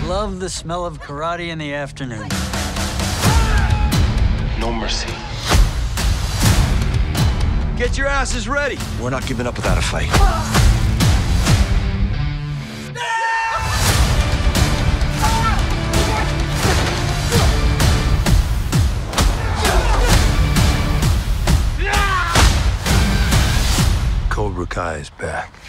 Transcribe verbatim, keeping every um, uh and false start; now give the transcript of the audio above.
love the smell of karate in the afternoon. No mercy. Get your asses ready. We're not giving up without a fight. Cobra Kai is back.